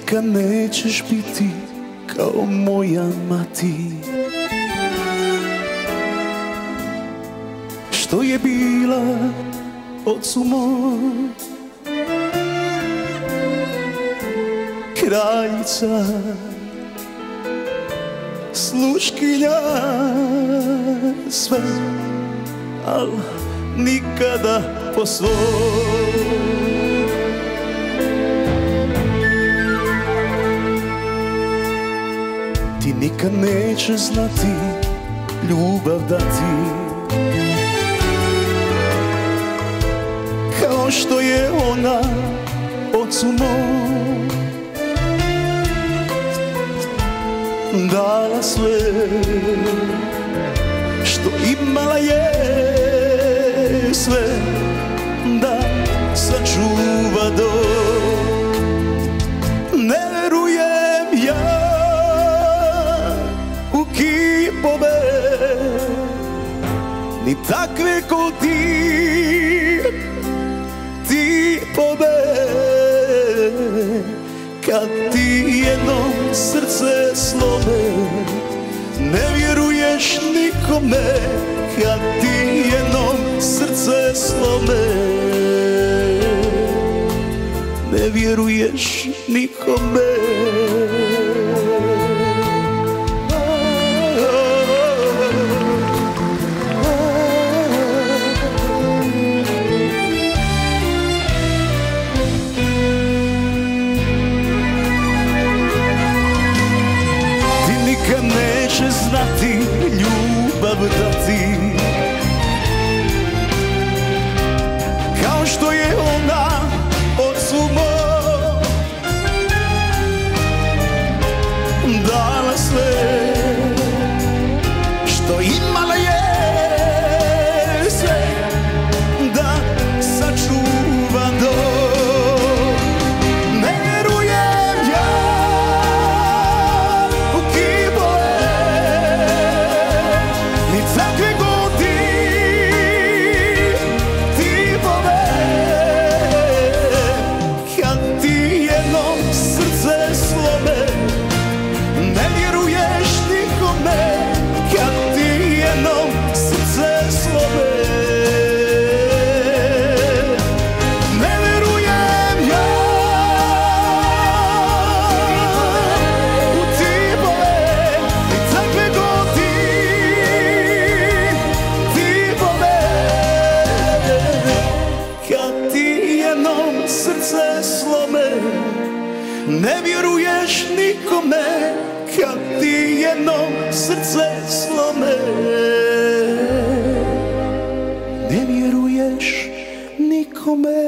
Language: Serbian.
nikad nećeš biti kao moja mati, što je bila ocu mom kraljica, sluškinja sve, al nikada po svom. Ti nikad nećeš znati ljubav dati, kao što je ona ocu mom dala sve što imala je, sve da sačuva dok ne verujem ja u kipove, ni takve ko ti pobe. Kad ti jednom srce slome, ne vjeruješ nikome. Kad ti jednom srce slome, ne vjeruješ nikome. Neće znati ljubav dati, kao što je ona ocu mom dala sve što imala je, sve da sačuva dok ne verujem ja u kipove, ni takve ko ti pove. Kad ti jednom srce slome, ne vjeruješ nikome. Kad ti jednom srce slome, ne verujem ja u tipove, ni takve ko ti pove. Kad ti jednom srce slome, ne vjeruješ nikome. Kad ti jednom srce slome, ne vjeruješ nikome.